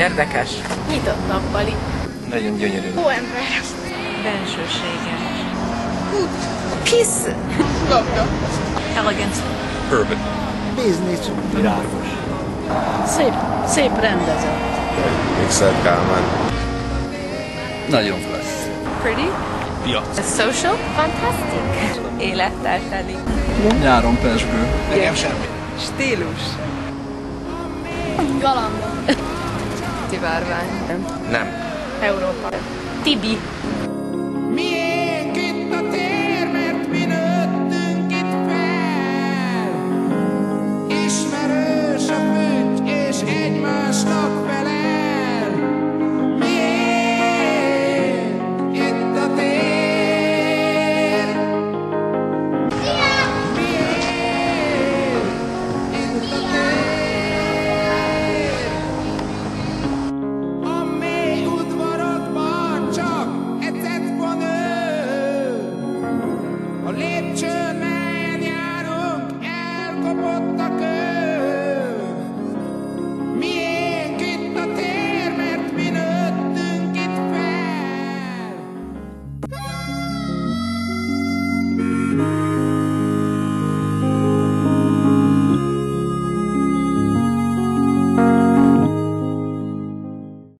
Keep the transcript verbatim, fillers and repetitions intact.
Érdekes. Nyitott nappali. Nagyon gyönyörű. Hóember. Bensőséges. Kiss. Labda. Elegant. Urban. Business. Virágos. Szép, szép rendezett. Mixert Kálmán. Nagyon klassz. Pretty. Ja. Social. Fantastic. Élettárteli. Nyáron pezsgő. Nekem semmi. Stílus. Galamba. Tivárvány. Nem. Európa. Tibi.